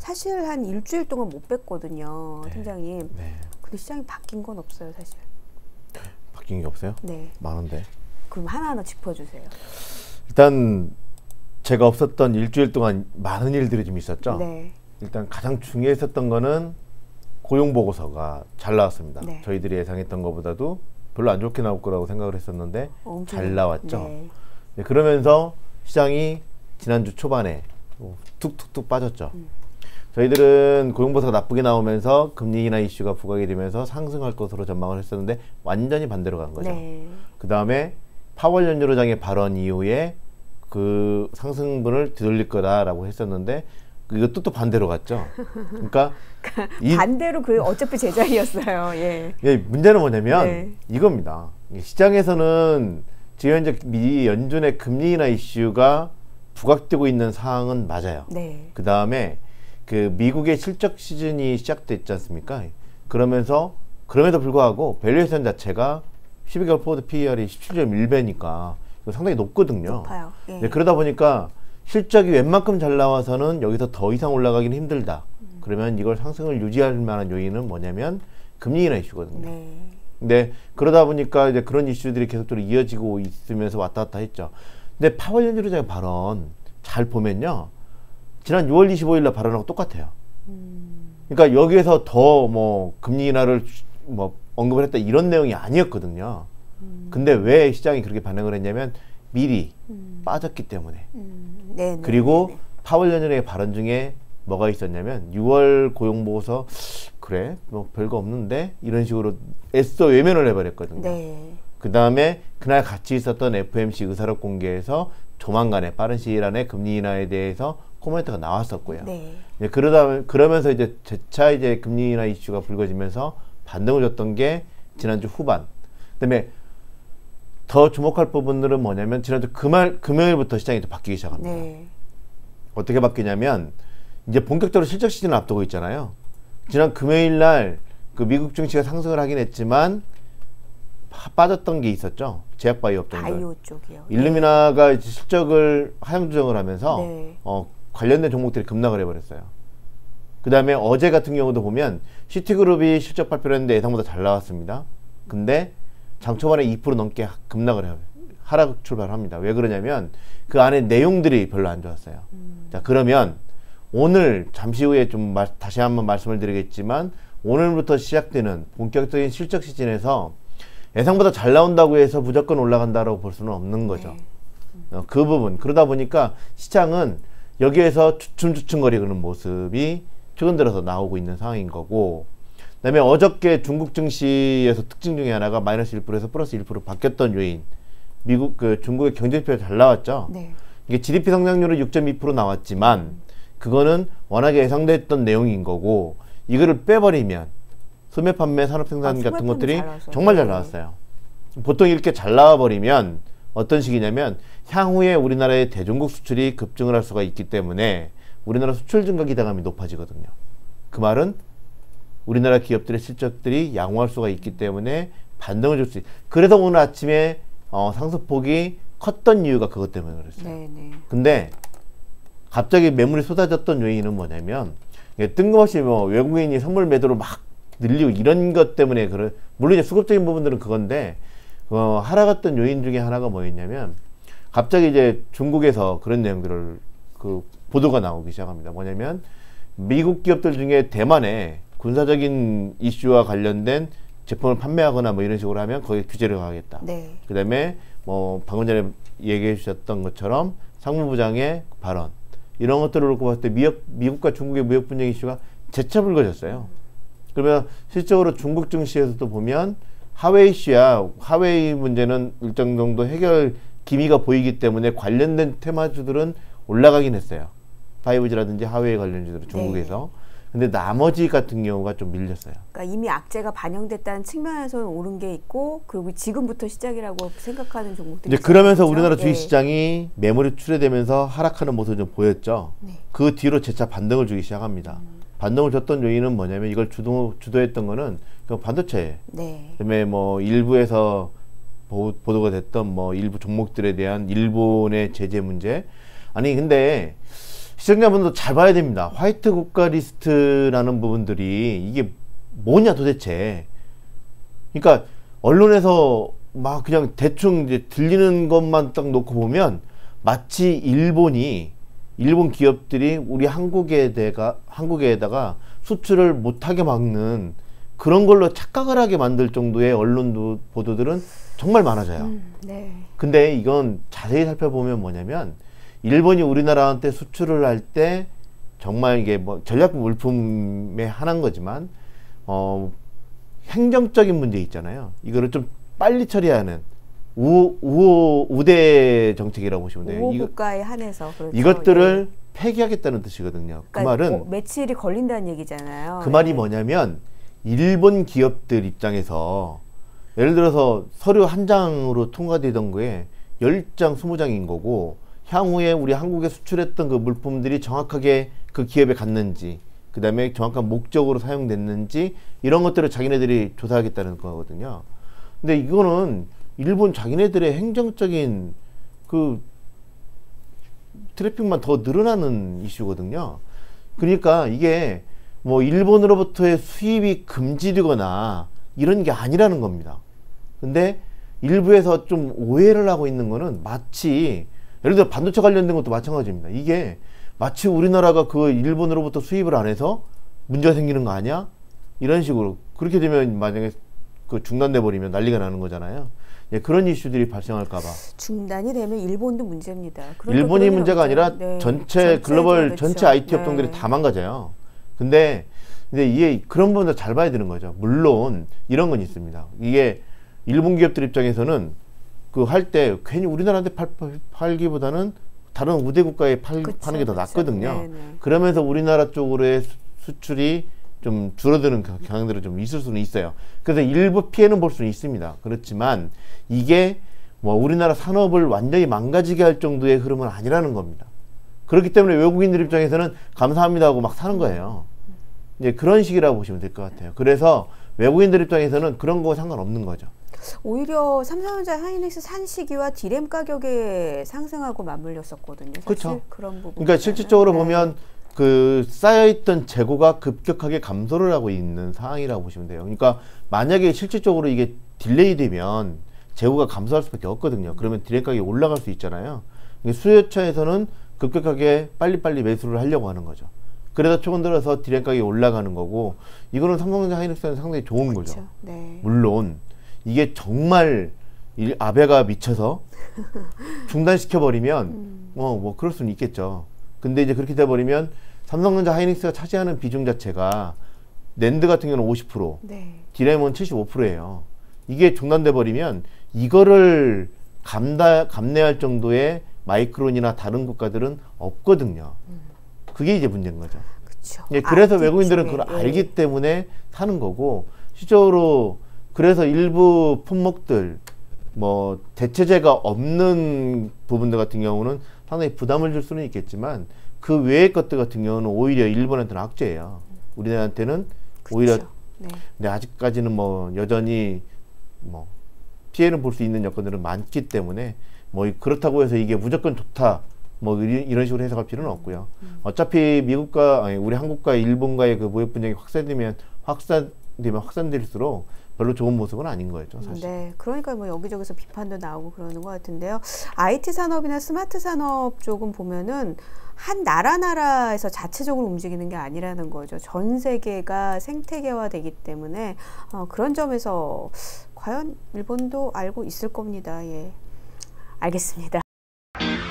사실 한 일주일 동안 못 뵀거든요, 네. 팀장님. 네. 근데 시장이 바뀐 건 없어요, 사실. 바뀐 게 없어요? 네. 많은데. 그럼 하나하나 짚어주세요. 일단 제가 없었던 일주일 동안 많은 일들이 좀 있었죠. 네. 일단 가장 중요했었던 거는 고용 보고서가 잘 나왔습니다. 네. 저희들이 예상했던 것보다도 별로 안 좋게 나올 거라고 생각을 했었는데 잘 나왔죠. 네. 네, 그러면서 시장이 지난주 초반에 툭툭툭 빠졌죠. 저희들은 고용보고서가 나쁘게 나오면서 금리 인하 이슈가 부각이 되면서 상승할 것으로 전망을 했었는데 완전히 반대로 간 거죠. 네. 그 다음에 파월 연준의장의 발언 이후에 그 상승분을 되돌릴 거다라고 했었는데 이것도 또 반대로 갔죠. 그러니까 반대로 그 어차피 제자리였어요. 예. 예, 문제는 뭐냐면 네. 이겁니다. 시장에서는 지금 현재 미 연준의 금리 인하 이슈가 부각되고 있는 상황은 맞아요. 네. 그 다음에 그 미국의 실적 시즌이 시작됐지 않습니까? 그러면서 그럼에도 불구하고 밸류에이션 자체가 12개월 포워드 PER이 17.1배니까 상당히 높거든요. 높아요. 예. 네, 그러다 보니까 실적이 웬만큼 잘 나와서는 여기서 더 이상 올라가기는 힘들다. 그러면 이걸 상승을 유지할 만한 요인은 뭐냐면 금리 인하 이슈거든요. 네. 근데 그러다 보니까 이제 그런 이슈들이 계속적으로 이어지고 있으면서 왔다 갔다 했죠. 근데 파월 연준의장의 발언 잘 보면요. 지난 6월 25일 날 발언하고 똑같아요. 그러니까 여기에서 더 뭐 금리 인하를 뭐 언급을 했다 이런 내용이 아니었거든요. 근데 왜 시장이 그렇게 반응을 했냐면 미리 빠졌기 때문에. 네. 그리고 네. 파월 연준의 발언 중에 뭐가 있었냐면 6월 고용보고서 그래 뭐 별거 없는데 이런 식으로 애써 외면을 해버렸거든요. 네. 그 다음에 그날 같이 있었던 FOMC 의사록 공개에서 조만간에 빠른 시일 안에 금리 인하에 대해서 코멘트가 나왔었고요. 네. 네, 그러면서 이제 재차 이제 금리 인하 이슈가 불거지면서 반등을 줬던 게 지난주 후반. 그다음에 더 주목할 부분들은 뭐냐면 지난주 금요일부터 시장이 또 바뀌기 시작합니다. 네. 어떻게 바뀌냐면 이제 본격적으로 실적 시즌을 앞두고 있잖아요. 지난 금요일 날 그 미국 증시가 상승을 하긴 했지만 빠졌던 게 있었죠. 제약바이오 업종들. 바이오 쪽이요. 일루미나가 이제 실적을 하향 조정을 하면서 네. 관련된 종목들이 급락을 해버렸어요. 그 다음에 어제 같은 경우도 보면 시티그룹이 실적 발표를 했는데 예상보다 잘 나왔습니다. 근데 장 초반에 2% 넘게 급락을 해요. 하락 출발을 합니다. 왜 그러냐면 그 안에 내용들이 별로 안 좋았어요. 자, 그러면 오늘 잠시 후에 좀 다시 한번 말씀을 드리겠지만 오늘부터 시작되는 본격적인 실적 시즌에서 예상보다 잘 나온다고 해서 무조건 올라간다고 볼 수는 없는 거죠. 네. 그 부분. 그러다 보니까 시장은 여기에서 주춤주춤거리는 모습이 최근 들어서 나오고 있는 상황인 거고, 그 다음에 어저께 중국 증시에서 특징 중에 하나가 마이너스 1%에서 플러스 1% 바뀌었던 요인. 중국의 경제지표가 잘 나왔죠. 네. 이게 GDP 성장률은 6.2% 나왔지만 그거는 워낙에 예상됐던 내용인 거고, 이거를 빼버리면 소매 판매, 산업 생산 같은 것들이 정말 잘 나왔어요. 보통 이렇게 잘 나와버리면 어떤 식이냐면 향후에 우리나라의 대중국 수출이 급증을 할 수가 있기 때문에 우리나라 수출 증가 기대감이 높아지거든요. 그 말은 우리나라 기업들의 실적들이 양호할 수가 있기 때문에 반등을 줄 수 있어요. 그래서 오늘 아침에 상승폭이 컸던 이유가 그것 때문에 그랬어요. 네. 근데 갑자기 매물이 쏟아졌던 요인은 뭐냐면 뜬금없이 뭐 외국인이 선물 매도를 막 늘리고 이런 것 때문에 물론 이제 수급적인 부분들은 그건데 하락했던 요인 중에 하나가 뭐였냐면 갑자기 이제 중국에서 그런 내용들을 보도가 나오기 시작합니다. 뭐냐면 미국 기업들 중에 대만에 군사적인 이슈와 관련된 제품을 판매하거나 뭐 이런 식으로 하면 거기에 규제를 가하겠다. 네. 그다음에 뭐 방금 전에 얘기해 주셨던 것처럼 상무부장의 발언 이런 것들을 놓고 봤을 때 미국과 중국의 무역 분쟁 이슈가 재차 불거졌어요. 그러면 실적으로 중국 증시에서도 보면 하웨이 이슈야 하웨이 문제는 일정 정도 해결 기미가 보이기 때문에 관련된 테마주들은 올라가긴 했어요. 5G라든지 하웨이 관련주들은 중국에서. 네. 근데 나머지 같은 경우가 좀 밀렸어요. 그러니까 이미 악재가 반영됐다는 측면에서는 오른 게 있고, 그리고 지금부터 시작이라고 생각하는 종목들이 이제 그러면서 있었죠? 우리나라 주식시장이 매물이 출회되면서 하락하는 모습이 좀 보였죠. 네. 그 뒤로 재차 반등을 주기 시작합니다. 반등을 줬던 요인은 뭐냐면 이걸 주도했던 거는 반도체. 네. 그다음에 뭐 일부에서 보도가 됐던 뭐 일부 종목들에 대한 일본의 제재 문제. 아니 근데 시청자분들도 잘 봐야 됩니다. 화이트 국가 리스트라는 부분들이 이게 뭐냐 도대체. 그러니까 언론에서 막 그냥 대충 이제 들리는 것만 딱 놓고 보면 마치 일본 기업들이 우리 한국에다가 수출을 못하게 막는 그런 걸로 착각을 하게 만들 정도의 언론 보도들은 정말 많아져요. 네. 근데 이건 자세히 살펴보면 뭐냐면 일본이 우리나라한테 수출을 할 때 정말 이게 뭐 전략 물품의 하나인 거지만 행정적인 문제 있잖아요. 이거를 좀 빨리 처리하는 우대 정책이라고 보시면 돼요. 우호 국가에 한해서 그렇죠. 이것들을 폐기하겠다는 뜻이거든요. 그러니까 그 말은 며칠이 걸린다는 얘기잖아요. 그 말이 뭐냐면 일본 기업들 입장에서 예를 들어서 서류 한 장으로 통과되던 거에 10장, 20장인 거고 향후에 우리 한국에 수출했던 그 물품들이 정확하게 그 기업에 갔는지 그 다음에 정확한 목적으로 사용됐는지 이런 것들을 자기네들이 조사하겠다는 거거든요. 근데 이거는 일본 자기네들의 행정적인 그 트래픽만 더 늘어나는 이슈거든요. 그러니까 이게 뭐 일본으로부터의 수입이 금지되거나 이런 게 아니라는 겁니다. 근데 일부에서 좀 오해를 하고 있는 거는 마치 예를 들어 반도체 관련된 것도 마찬가지입니다. 이게 마치 우리나라가 그 일본으로부터 수입을 안 해서 문제가 생기는 거 아니야? 이런 식으로 그렇게 되면 만약에 그 중단돼 버리면 난리가 나는 거잖아요. 예, 그런 이슈들이 발생할까 봐. 중단이 되면 일본도 문제입니다. 일본이 문제가 아니라 네. 전체 글로벌 그렇죠. 전체 IT 업종들이 다 망가져요. 근데 이게 그런 부분도 잘 봐야 되는 거죠. 물론 이런 건 있습니다. 이게 일본 기업들 입장에서는 그 할 때 괜히 우리나라한테 팔기보다는 다른 우대 국가에 파는 게 더 낫거든요. 네네. 그러면서 우리나라 쪽으로의 수출이 좀 줄어드는 경향들이 좀 있을 수는 있어요. 그래서 일부 피해는 볼 수는 있습니다. 그렇지만 이게 뭐 우리나라 산업을 완전히 망가지게 할 정도의 흐름은 아니라는 겁니다. 그렇기 때문에 외국인들 입장에서는 감사합니다 하고 막 사는 거예요. 이제 그런 식이라고 보시면 될 것 같아요. 그래서 외국인들 입장에서는 그런 거 상관없는 거죠. 오히려 삼성전자 하이닉스 산 시기와 디램 가격에 상승하고 맞물렸었거든요. 사실 그렇죠. 그런 부분. 그러니까 실질적으로 보면 그 쌓여있던 재고가 급격하게 감소를 하고 있는 상황이라고 보시면 돼요. 그러니까 만약에 실질적으로 이게 딜레이 되면 재고가 감소할 수밖에 없거든요. 그러면 디램 가격이 올라갈 수 있잖아요. 수요처에서는 급격하게 빨리빨리 매수를 하려고 하는 거죠. 그래서 최근 들어서 디램 가격이 올라가는 거고 이거는 삼성전자 하이닉스는 상당히 좋은 그렇죠. 거죠. 네. 물론 이게 정말 아베가 미쳐서 중단시켜버리면 뭐 그럴 수는 있겠죠. 근데 이제 그렇게 돼버리면 삼성전자 하이닉스가 차지하는 비중 자체가 낸드 같은 경우는 50%, 네. 디램은 75%예요. 이게 중단돼 버리면 이거를 감내할 정도의 마이크론이나 다른 국가들은 없거든요. 그게 이제 문제인 거죠. 그쵸. 예, 그래서 외국인들은 그걸 알기 때문에 사는 거고 실제로 그래서 일부 품목들 뭐 대체재가 없는 부분들 같은 경우는 상당히 부담을 줄 수는 있겠지만 그 외의 것들 같은 경우는 오히려 일본한테는 악재예요. 우리나라한테는 그쵸. 오히려 네. 근데 아직까지는 뭐 여전히 뭐 피해를 볼 수 있는 여건들은 많기 때문에 뭐 그렇다고 해서 이게 무조건 좋다 뭐 이런 식으로 해석할 필요는 없고요. 어차피 우리 한국과 일본과의 그 무역 분쟁이 확산될수록 별로 좋은 모습은 아닌 거죠, 사실. 네, 그러니까 뭐 여기저기서 비판도 나오고 그러는 것 같은데요. IT 산업이나 스마트 산업 쪽은 보면은 한 나라에서 자체적으로 움직이는 게 아니라는 거죠. 전 세계가 생태계화되기 때문에 그런 점에서 과연 일본도 알고 있을 겁니다. 예, 알겠습니다.